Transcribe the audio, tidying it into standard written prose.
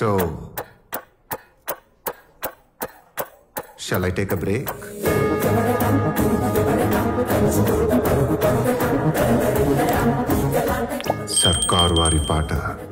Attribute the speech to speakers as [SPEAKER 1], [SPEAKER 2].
[SPEAKER 1] So, shall I take a break? Sarkaru Vaari Paata.